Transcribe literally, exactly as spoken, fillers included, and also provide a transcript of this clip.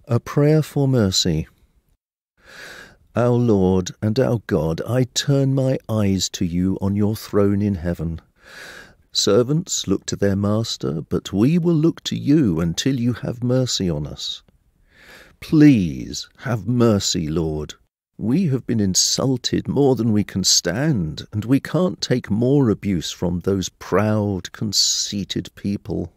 A Prayer for Mercy. Our Lord and our God, I turn my eyes to you on your throne in heaven. Servants look to their master, but we will look to you until you have mercy on us. Please have mercy, Lord. We have been insulted more than we can stand, and we can't take more abuse from those proud, conceited people.